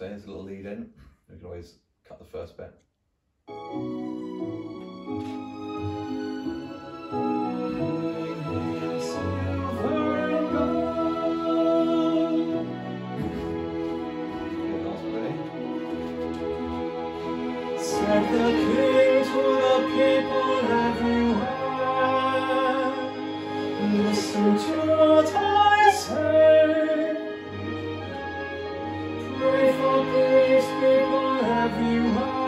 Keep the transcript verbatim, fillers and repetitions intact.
nicely. There's a little lead in. We can always cut the first bit. Said the king to the people everywhere, listen to what I say. Pray for peace, people everywhere.